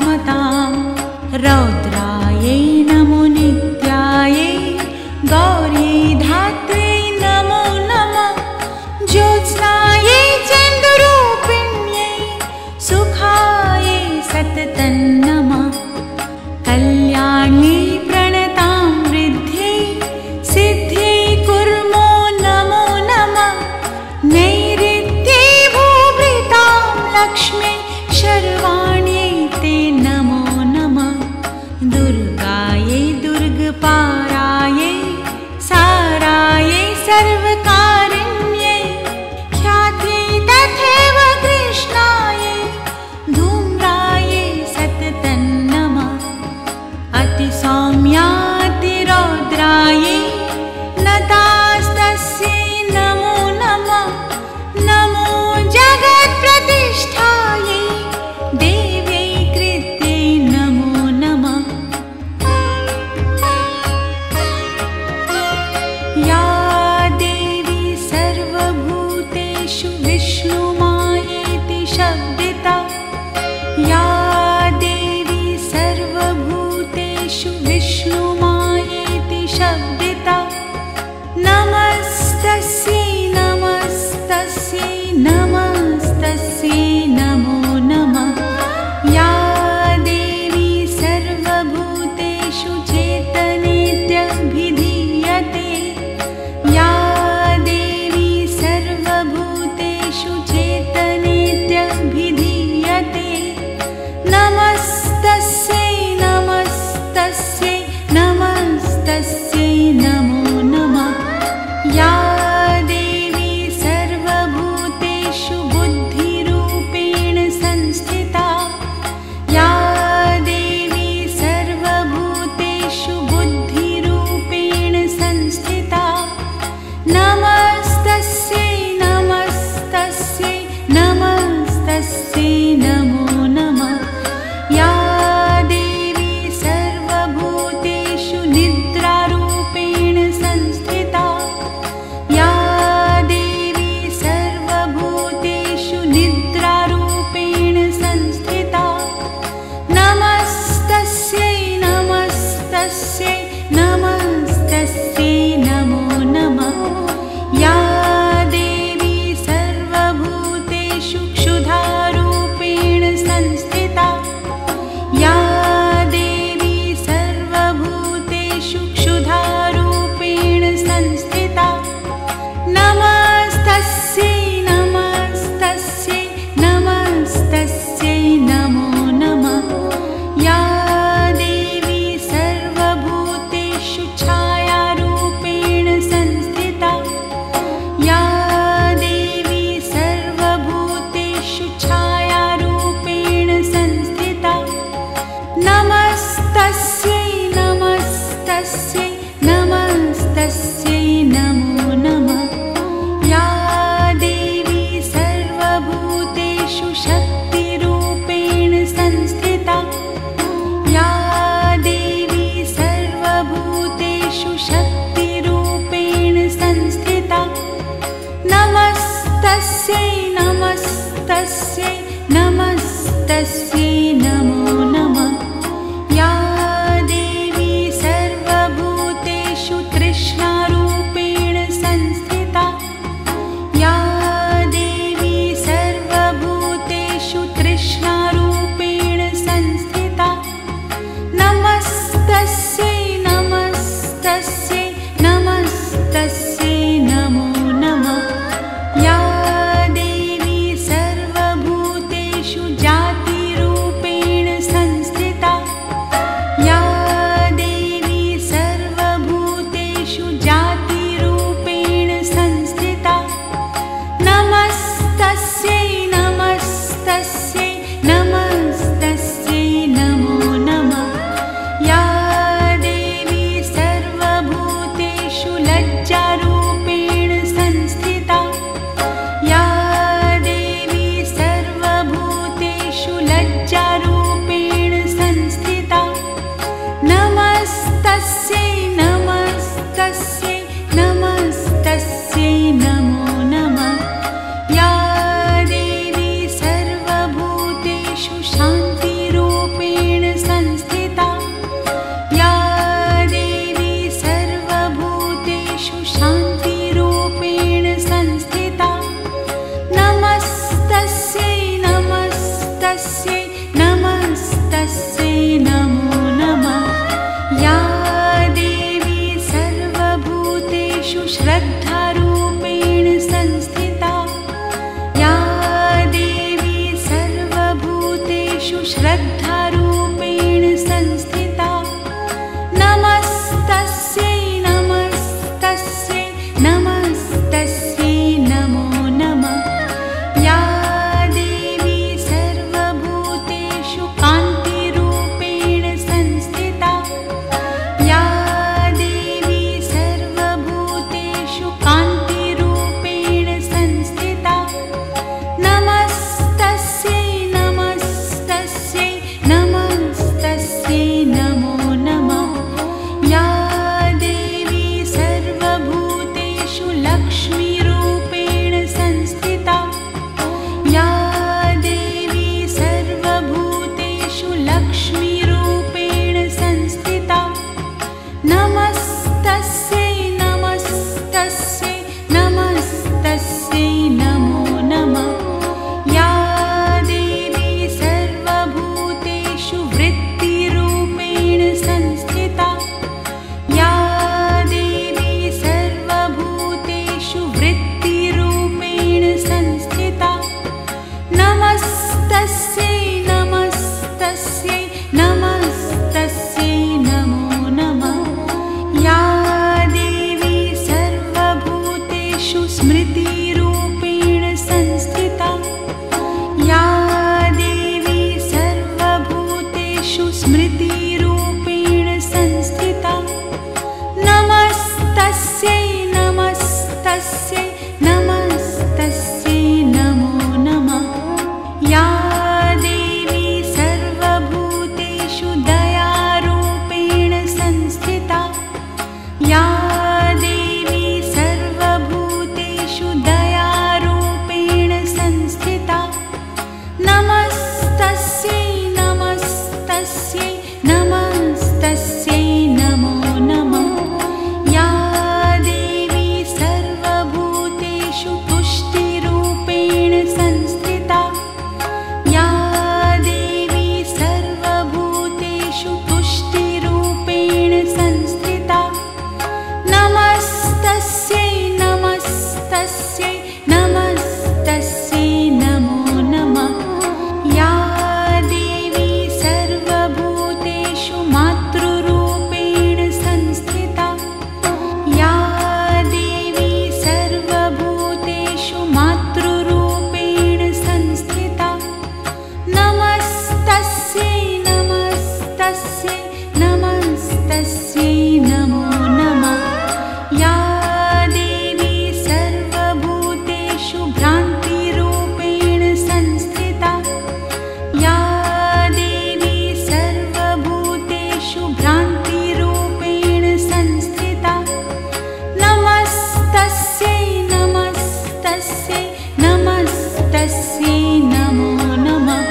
स्मतां रौद्रायै नमो नित्यायै गौरी धात्रे नमो नमः ज्योत्स्नायै चन्द्ररूपिण्यै सुखायै सततं नमः कल्याण्यै प्रणतां वृद्ध्यै सिद्ध्यै कुर्मो नमो नमः नैऋत्यै भूभृतां लक्ष्म्यै शर्वाण्यै ते नमो नमः दुर्गायै दुर्गपारायै सारायै सर्वकारिण्यै ख्यात्यै तथैव कृष्णायै धूम्रायै सततं नमः अतिसौम्यातिरौद्रायै नतास्तस्यै नमो नमः नमो जगत्प्रतिष्ठायै देव्यै कृत्यै नमो नमः या देवी सर्वभूतेषु विष्णुमायेति शब्दिता या देवी सर्वभूतेषु विष्णुमायेति शब्दिता नमस्तस्यै नमस्तस्यै नमस्तस्यै नमो नमः या देवी सर्वभूतेषु चेतनेत्यभिधीयते या देवी सर्वभूतेषु चेतनेत्यभिधीयते नमस्तस्यै नमस्तस्यै नमस्तस्यै नमो नमः या देवी सर्वभूतेषु बुद्धिरूपेण संस्थिता या देवी सर्वभूतेषु बुद्धिरूपेण संस्थिता नमस्तस्यै नमस्तस्यै नमस्तस्यै नमो नमः या देवी सर्वभूतेषु निद्रारूपेण संस्थिता या देवी सर्वभूतेषु निद्रारूपेण संस्थिता नमस्तस्यै नमस्तस्यै नमस्तस्यै नमो नमः या देवी सर्वभूतेषु क्षुधारूपेण संस्थिता या देवी सर्वभूतेषु क्षुधारूपेण संस्थिता नमस्तस्यै नमस्तस्यै नमस्तस्यै नमो नमः या देवी सर्वभूतेषु छायारूपेण संस्थिता या देवी सर्वभूतेषु छायारूपेण संस्थिता नमस्तस्यै नमस्तस्यै नमस्तस्यै नमो नमः या देवी सर्वभूतेषु शक्तिरूपेण संस्थिता या देवी सर्वभूतेषु शक्तिरूपेण संस्थिता नमस्तस्यै नमस्तस्यै नमस्तस्यै नमो नमः या देवी सर्वभूतेषु तृष्णारूपेण संस्थिता या देवी सर्वभूतेषु तृष्णारूपेण संस्थिता नमस्तस्यै नमस्तस्यै नमस्तस्यै नमो नमः या देवी सर्वभूतेषु जातिरूपेण सर्वभूतेषु स्मृतिरूपेण संस्थिता नमस्तस्यै नमस्तस्यै नमस्तस्यै नमो नमः। या देवी सर्वभूतेषु दयारूपेण संस्थिता या देवी सर्वभूतेषु दयारूपेण संस्थिता नमस्तस्यै नमस्तस्यै नमस्तस्यै नमो नमः। या देवी सर्वभूतेषु तुष्टिरूपेण संस्थिता या देवी सर्वभूतेषु तुष्टिरूपेण संस्थिता नमस्तस्यै नमस्तस्यै नमस्तस्यै नमो नमः। या देवी सर्वभूतेषु मातृरूपेण संस्थिता या देवी सर्वभूतेषु मातृरूपेण संस्थिता नमस्तस्यै नमस्तस्यै नमस्तस्यै नमो नमः। या देवी सर्वभूतेषु भ्रान्तिरूपेण संस्थिता या देवी सर्वभूतेषु भ्रान्तिरूपेण संस्थिता नमस्तस्यै नमस्तस्यै नमस्तस्यै नमो नमः।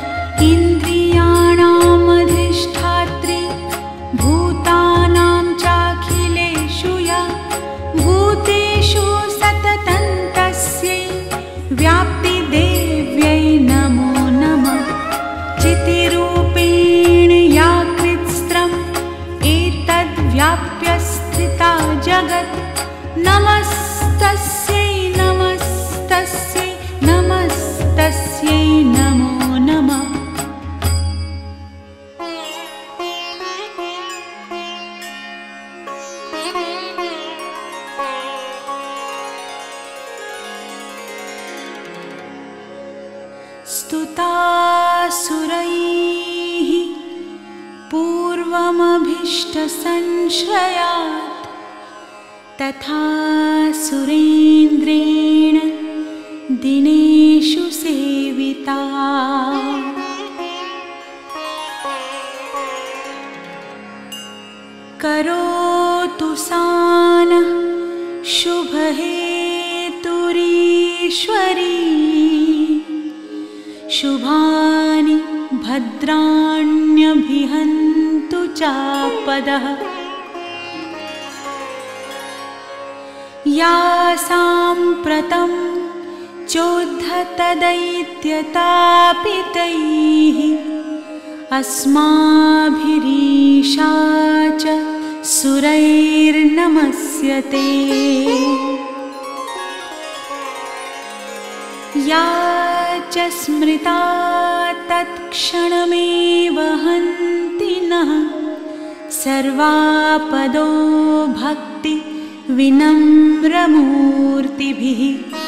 इन्द्रियाणामधिष्ठात्री भूतानां चाखिलेषु या भूतेषु सततं तस्यै व्याप्तिदेव्यै नमो नमः। चितिरूपेण या कृत्स्त्रम् एतद्व्याप्य स्थिता जगत् नमस्तस्यै नमस्तस्यै नमस्तस्यै नमो नमः। स्तुतासुरैः पूर्वमभीष्टसंश्रयात् तथा सुरेन्द्रेण दिनेषु सेविता करोतु सानः शुभहेतुरीश्वरी शुभानि भद्राण्यभिहन्तु चापदः। या साम्प्रतं चोद्धतदैत्यतापितैः अस्माभिरीशा च सुरैर्नमस्यते। या च स्मृता तत्क्षणमेव हन्ति नः सर्वापदो भक्ति विनम्रमूर्तिभिः।